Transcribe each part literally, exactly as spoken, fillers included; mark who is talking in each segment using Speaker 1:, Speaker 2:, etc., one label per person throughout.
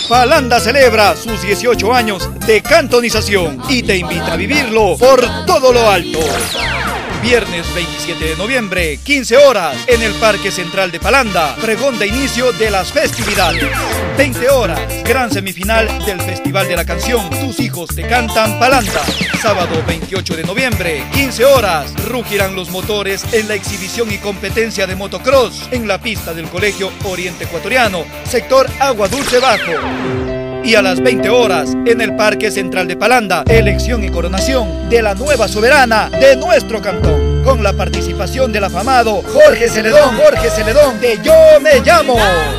Speaker 1: Palanda celebra sus dieciocho años de cantonización y te invita a vivirlo por todo lo alto. Viernes veintisiete de noviembre, quince horas, en el Parque Central de Palanda, pregón de inicio de las festividades. veinte horas, gran semifinal del Festival de la Canción, Tus hijos te cantan Palanda. Sábado veintiocho de noviembre, quince horas, rugirán los motores en la exhibición y competencia de motocross en la pista del Colegio Oriente Ecuatoriano, sector Agua Dulce Bajo. Y a las veinte horas, en el Parque Central de Palanda, elección y coronación de la nueva soberana de nuestro cantón, con la participación del afamado Jorge Celedón, Jorge Celedón de Yo Me Llamo.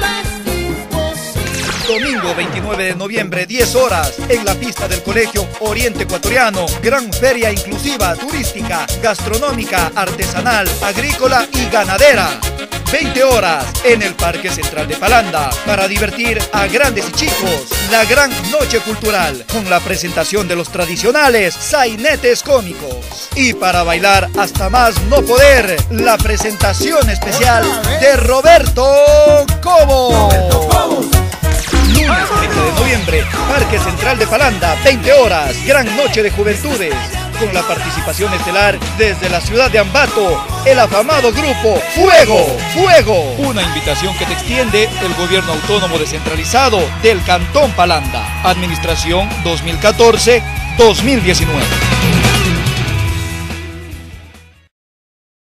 Speaker 1: Domingo veintinueve de noviembre, diez horas, en la pista del Colegio Oriente Ecuatoriano, gran feria inclusiva, turística, gastronómica, artesanal, agrícola y ganadera. veinte horas, en el Parque Central de Palanda, para divertir a grandes y chicos, la gran noche cultural, con la presentación de los tradicionales sainetes cómicos. Y para bailar hasta más no poder, la presentación especial de Roberto Cobo. Lunes treinta de noviembre, Parque Central de Palanda, veinte horas, gran noche de juventudes, con la participación estelar desde la ciudad de Ambato, el afamado grupo Fuego, Fuego. Una invitación que te extiende el Gobierno Autónomo Descentralizado del Cantón Palanda. Administración dos mil catorce dos mil diecinueve.